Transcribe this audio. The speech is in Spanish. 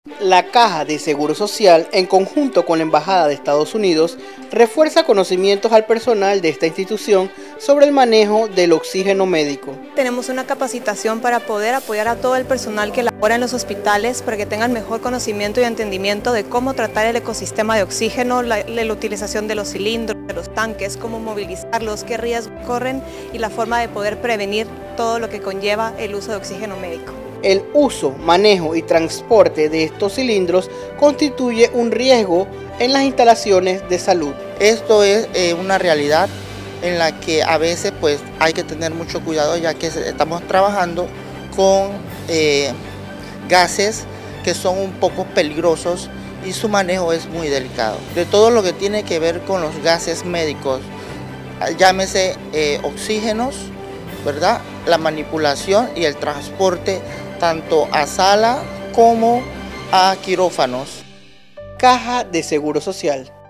La Caja de Seguro Social, en conjunto con la Embajada de Estados Unidos, refuerza conocimientos al personal de esta institución sobre el manejo del oxígeno médico. Tenemos una capacitación para poder apoyar a todo el personal que labora en los hospitales para que tengan mejor conocimiento y entendimiento de cómo tratar el ecosistema de oxígeno, la utilización de los cilindros, de los tanques, cómo movilizarlos, qué riesgos corren y la forma de poder prevenir todo lo que conlleva el uso de oxígeno médico. El uso, manejo y transporte de estos cilindros constituye un riesgo en las instalaciones de salud. Esto es una realidad en la que a veces pues hay que tener mucho cuidado, ya que estamos trabajando con gases que son un poco peligrosos y su manejo es muy delicado. De todo lo que tiene que ver con los gases médicos, llámese oxígenos, ¿verdad? La manipulación y el transporte tanto a sala como a quirófanos. Caja de Seguro Social.